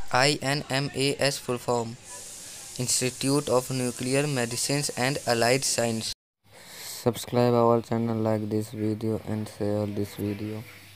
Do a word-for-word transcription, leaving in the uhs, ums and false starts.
I N M A S full form Institute of Nuclear Medicines and Allied Science. Subscribe our channel, like this video and share this video.